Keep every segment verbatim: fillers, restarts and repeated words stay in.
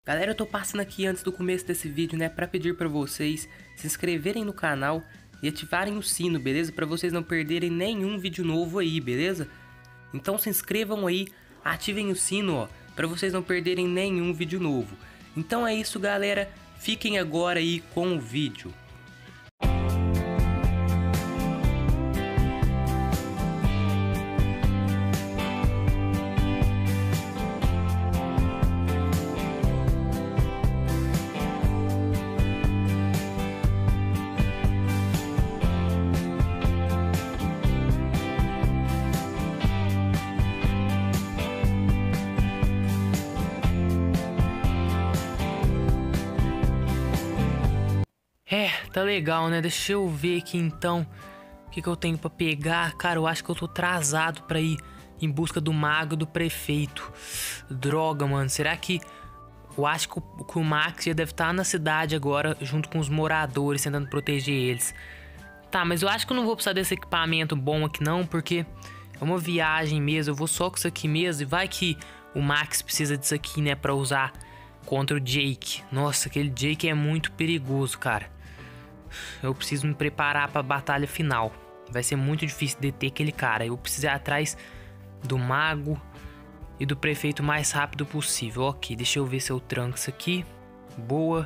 Galera, eu tô passando aqui antes do começo desse vídeo, né, pra pedir pra vocês se inscreverem no canal e ativarem o sino, beleza? Pra vocês não perderem nenhum vídeo novo aí, beleza? Então se inscrevam aí, ativem o sino, ó, pra vocês não perderem nenhum vídeo novo. Então é isso, galera, fiquem agora aí com o vídeo. É, tá legal, né? Deixa eu ver aqui então o que, que eu tenho pra pegar. Cara, eu acho que eu tô atrasado pra ir em busca do mago do prefeito. Droga, mano. Será que... Eu acho que o, que o Max já deve estar na cidade agora, junto com os moradores, tentando proteger eles. Tá, mas eu acho que eu não vou precisar desse equipamento bom aqui não, porque é uma viagem mesmo. Eu vou só com isso aqui mesmo. E vai que o Max precisa disso aqui, né, pra usar contra o Jake. Nossa, aquele Jake é muito perigoso, cara. Eu preciso me preparar para a batalha final. Vai ser muito difícil deter aquele cara. Eu preciso ir atrás do mago e do prefeito o mais rápido possível. Ok, deixa eu ver se eu tranco isso aqui. Boa.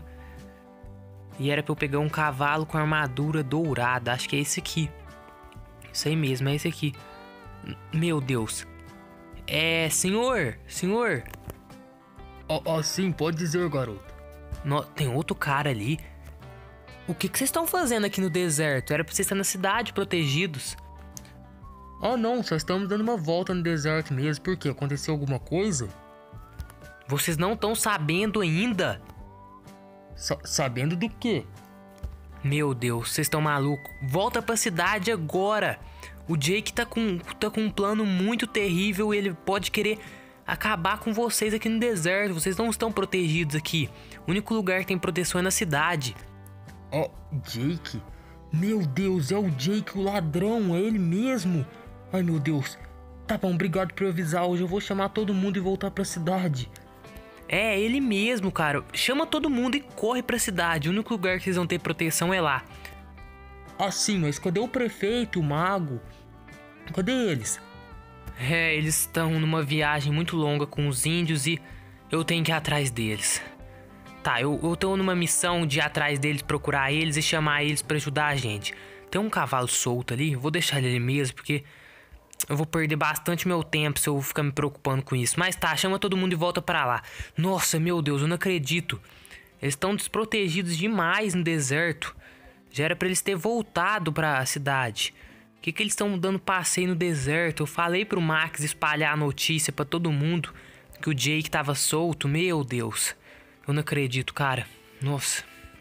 E era para eu pegar um cavalo com armadura dourada. Acho que é esse aqui. Isso aí mesmo, é esse aqui. Meu Deus. É, senhor, senhor. Ah, ah sim, pode dizer, garoto. No, tem outro cara ali. O que que vocês estão fazendo aqui no deserto? Era pra vocês estar na cidade, protegidos. Ah não, só estamos dando uma volta no deserto mesmo. Por quê? Aconteceu alguma coisa? Vocês não estão sabendo ainda? Sa sabendo do quê? Meu Deus, vocês estão malucos. Volta pra cidade agora. O Jake tá com, tá com um plano muito terrível e ele pode querer acabar com vocês aqui no deserto. Vocês não estão protegidos aqui. O único lugar que tem proteção é na cidade. Ó, oh, Jake? Meu Deus, é o Jake, o ladrão, é ele mesmo. Ai, meu Deus. Tá bom, obrigado por avisar. Hoje eu vou chamar todo mundo e voltar pra cidade. É, ele mesmo, cara. Chama todo mundo e corre pra cidade. O único lugar que vocês vão ter proteção é lá. Ah, sim, mas cadê o prefeito, o mago? Cadê eles? É, eles estão numa viagem muito longa com os índios e eu tenho que ir atrás deles. Tá, eu, eu tô numa missão de ir atrás deles, procurar eles e chamar eles pra ajudar a gente. Tem um cavalo solto ali, eu vou deixar ele ali mesmo, porque eu vou perder bastante meu tempo se eu ficar me preocupando com isso. Mas tá, chama todo mundo e volta pra lá. Nossa, meu Deus, eu não acredito. Eles estão desprotegidos demais no deserto. Já era pra eles terem voltado pra cidade. O que que eles estão dando passeio no deserto? Eu falei pro Max espalhar a notícia pra todo mundo que o Jake tava solto, meu Deus. Eu não acredito, cara. Nossa.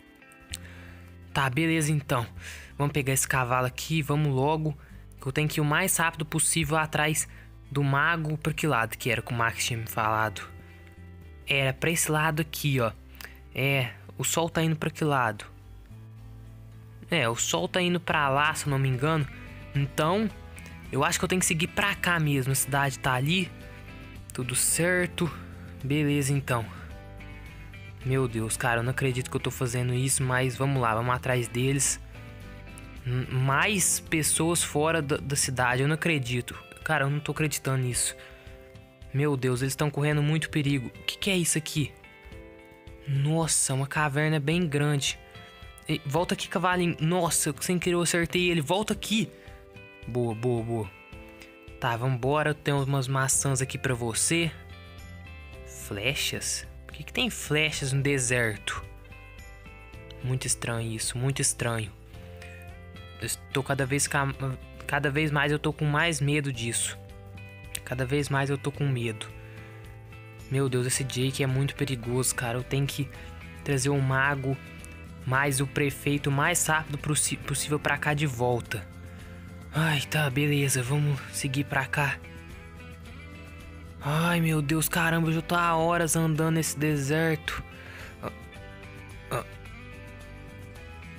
Tá, beleza então. Vamos pegar esse cavalo aqui, vamos logo. Que eu tenho que ir o mais rápido possível atrás do mago. Pra que lado que era que o Max tinha me falado? Era pra esse lado aqui, ó. É, o sol tá indo pra que lado? É, o sol tá indo pra lá, se eu não me engano. Então, eu acho que eu tenho que seguir pra cá mesmo. A cidade tá ali. Tudo certo. Beleza então. Meu Deus, cara, eu não acredito que eu tô fazendo isso, mas vamos lá, vamos atrás deles. Mais pessoas fora da, da cidade, eu não acredito. Cara, eu não tô acreditando nisso. Meu Deus, eles estão correndo muito perigo. O que que é isso aqui? Nossa, uma caverna bem grande. Ei, volta aqui, cavalinho. Nossa, sem querer eu acertei ele. Volta aqui. Boa, boa, boa. Tá, vambora. Tem umas maçãs aqui pra você. Flechas? Por que que tem flechas no deserto? Muito estranho isso, muito estranho. Eu tô cada vez, cada vez mais eu tô com mais medo disso. Cada vez mais eu tô com medo. Meu Deus, esse Jake é muito perigoso, cara. Eu tenho que trazer o mago mais o prefeito o mais rápido possível pra cá de volta. Ai, tá, beleza, vamos seguir pra cá. Ai, meu Deus, caramba, eu já tô há horas andando nesse deserto. Ah, ah.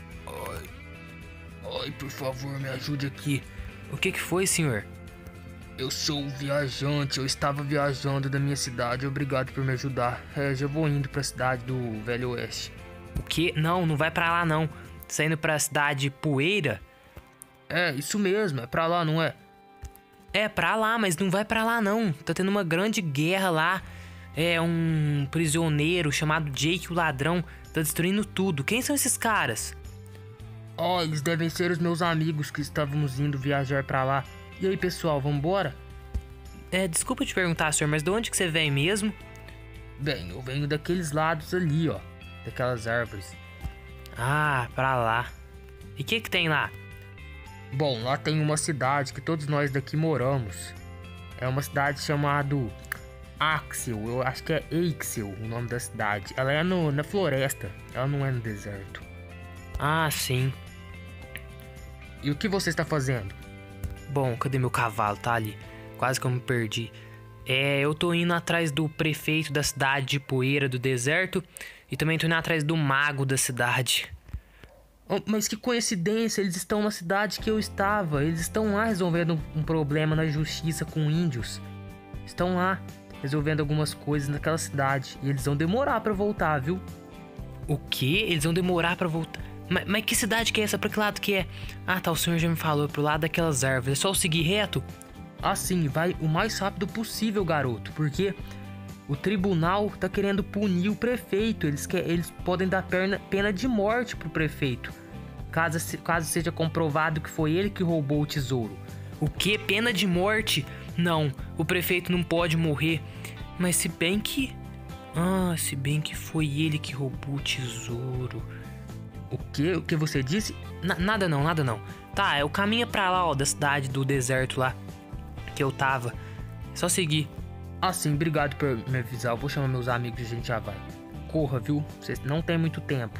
Ai, ai, por favor, me ajude aqui. O que que foi, senhor? Eu sou um viajante, eu estava viajando da minha cidade, obrigado por me ajudar. É, já vou indo pra cidade do Velho Oeste. O quê? Não, não vai pra lá não. Tá indo pra cidade Poeira? É, isso mesmo, é pra lá, não é? É, pra lá, mas não vai pra lá não. Tá tendo uma grande guerra lá. É, um prisioneiro chamado Jake o Ladrão tá destruindo tudo. Quem são esses caras? Ó, oh, eles devem ser os meus amigos que estávamos indo viajar pra lá. E aí, pessoal, vambora? É, desculpa te perguntar, senhor, mas de onde que você vem mesmo? Bem, eu venho daqueles lados ali, ó. Daquelas árvores. Ah, pra lá. E o que que tem lá? Bom, lá tem uma cidade que todos nós daqui moramos. É uma cidade chamada Axel. Eu acho que é Eixel o nome da cidade. Ela é no, na floresta. Ela não é no deserto. Ah, sim. E o que você está fazendo? Bom, cadê meu cavalo? Tá ali. Quase que eu me perdi. É, eu tô indo atrás do prefeito da cidade de Poeira do Deserto. E também tô indo atrás do mago da cidade. Oh, mas que coincidência, eles estão na cidade que eu estava. Eles estão lá resolvendo um problema na justiça com índios. Estão lá resolvendo algumas coisas naquela cidade. E eles vão demorar pra voltar, viu? O quê? Eles vão demorar pra voltar? Mas, mas que cidade que é essa? Pra que lado que é? Ah, tá, o senhor já me falou, pro lado daquelas árvores. É só eu seguir reto? Assim, vai o mais rápido possível, garoto. Porque o tribunal tá querendo punir o prefeito. Eles, quer, eles podem dar perna, pena de morte pro prefeito. Caso, caso seja comprovado que foi ele que roubou o tesouro. O quê? Pena de morte? Não, o prefeito não pode morrer. Mas se bem que... Ah, se bem que foi ele que roubou o tesouro... O que? O que você disse? Na, nada não, nada não. Tá, é o caminho é pra lá, ó, da cidade do deserto lá. Que eu tava. É só seguir. Ah, sim, obrigado por me avisar. Eu vou chamar meus amigos e a gente já vai. Corra, viu? Vocês não tem muito tempo.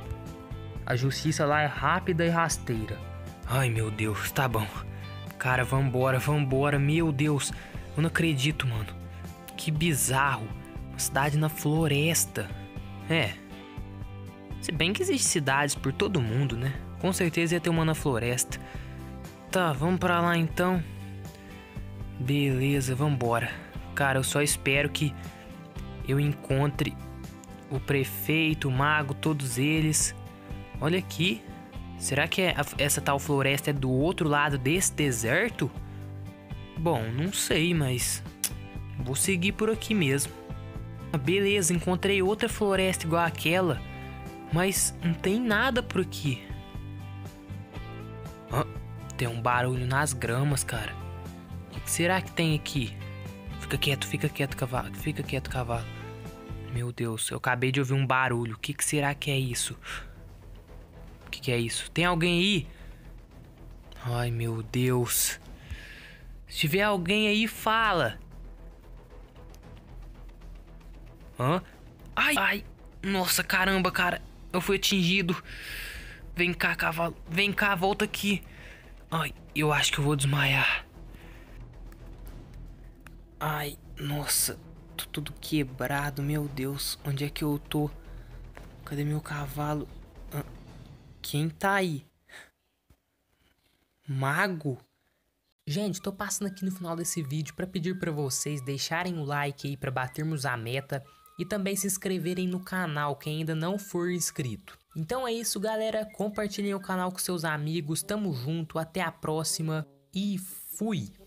A justiça lá é rápida e rasteira. Ai, meu Deus, tá bom. Cara, vambora, vambora. Meu Deus, eu não acredito, mano. Que bizarro. Uma cidade na floresta. É. Se bem que existem cidades por todo mundo, né? Com certeza ia ter uma na floresta. Tá, vamos pra lá então. Beleza, vambora. Cara, eu só espero que eu encontre o prefeito, o mago, todos eles. Olha aqui. Será que é, essa tal floresta é do outro lado desse deserto? Bom, não sei, mas vou seguir por aqui mesmo. Beleza, encontrei outra floresta igual àquela. Mas não tem nada por aqui. Ah, tem um barulho nas gramas, cara. O que será que tem aqui? Fica quieto, fica quieto, cavalo. Fica quieto, cavalo. Meu Deus, eu acabei de ouvir um barulho. O que será que é isso? O que, que é isso? Tem alguém aí? Ai, meu Deus. Se tiver alguém aí, fala. Hã? Ai, ai. Nossa, caramba, cara. Eu fui atingido. Vem cá, cavalo. Vem cá, volta aqui. Ai, eu acho que eu vou desmaiar. Ai, nossa. Tô tudo quebrado, meu Deus. Onde é que eu tô? Cadê meu cavalo? Ah, quem tá aí? Mago? Gente, tô passando aqui no final desse vídeo pra pedir pra vocês deixarem o like aí pra batermos a meta. E também se inscreverem no canal, quem ainda não for inscrito. Então é isso, galera. Compartilhem o canal com seus amigos. Tamo junto. Até a próxima. E fui!